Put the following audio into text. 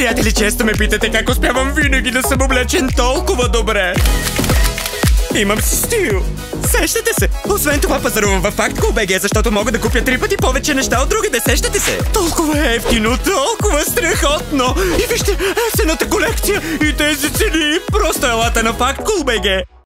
Приятели, често ме питате как успявам винаги да съм облечен толкова добре. Имам си стил. Сещате се. Освен това пазарувам във Factcool.bg, защото мога да купя 3 пъти повече неща от другите. Сещате се. Толкова ефтино, толкова страхотно. И вижте, есенната колекция и тези цени. Просто елата на Factcool.bg.